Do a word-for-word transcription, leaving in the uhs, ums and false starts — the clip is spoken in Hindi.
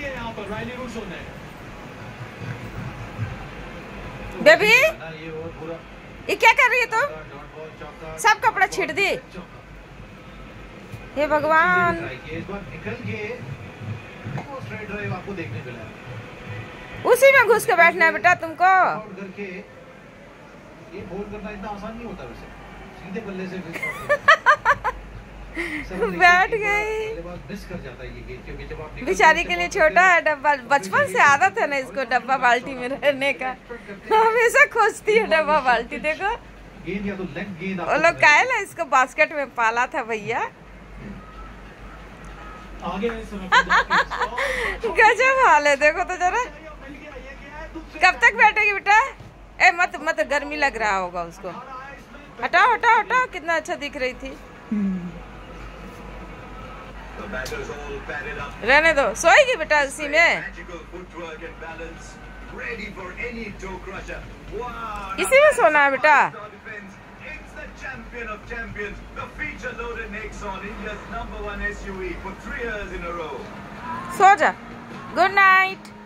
बेबी ये क्या कर रही है तुम? सब कपड़ा छीट दी। हे भगवान, उसी में घुस के बैठना है बेटा तुमको। ये बोल करना इतना आसान नहीं होता वैसे, सीधे बल्ले से बैठ गई। मिस कर जाता है ये गेंद, क्योंकि जब आप बेचारी के लिए छोटा है डब्बा। बचपन से आदत है ना इसको डब्बा बाल्टी में रहने का, हमेशा खोजती है डब्बा बाल्टी। देखो गेंद या तो लेग गेंद वो लोग काहे ना इसको बास्केट में पाला था भैया। गजब हाल है, देखो तो जरा। कब तक बैठेगी बेटा? ए मत मत, गर्मी लग रहा होगा उसको। हटाओ हटाओ हटाओ, कितना अच्छा दिख रही थी। रहने दो, सोएगी बेटा उसी में। इसी में सोना है बेटा। सो जा, गुड नाइट।